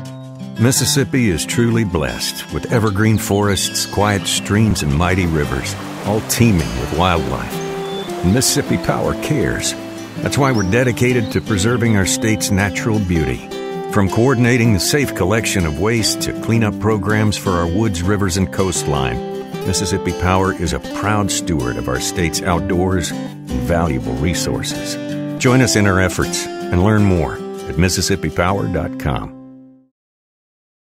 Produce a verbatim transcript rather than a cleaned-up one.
Mississippi is truly blessed with evergreen forests, quiet streams, and mighty rivers, all teeming with wildlife. And Mississippi Power cares. That's why we're dedicated to preserving our state's natural beauty. From coordinating the safe collection of waste to cleanup programs for our woods, rivers, and coastline, Mississippi Power is a proud steward of our state's outdoors and valuable resources. Join us in our efforts and learn more at Mississippi Power dot com.